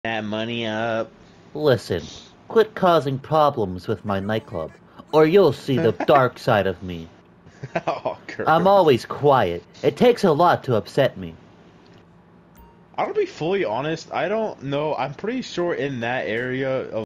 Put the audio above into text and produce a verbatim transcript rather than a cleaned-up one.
that money up. Listen, quit causing problems with my nightclub, or you'll see the dark side of me. Oh, I'm gross. always quiet. It takes a lot to upset me. I'm gonna be fully honest. I don't know. I'm pretty sure in that area of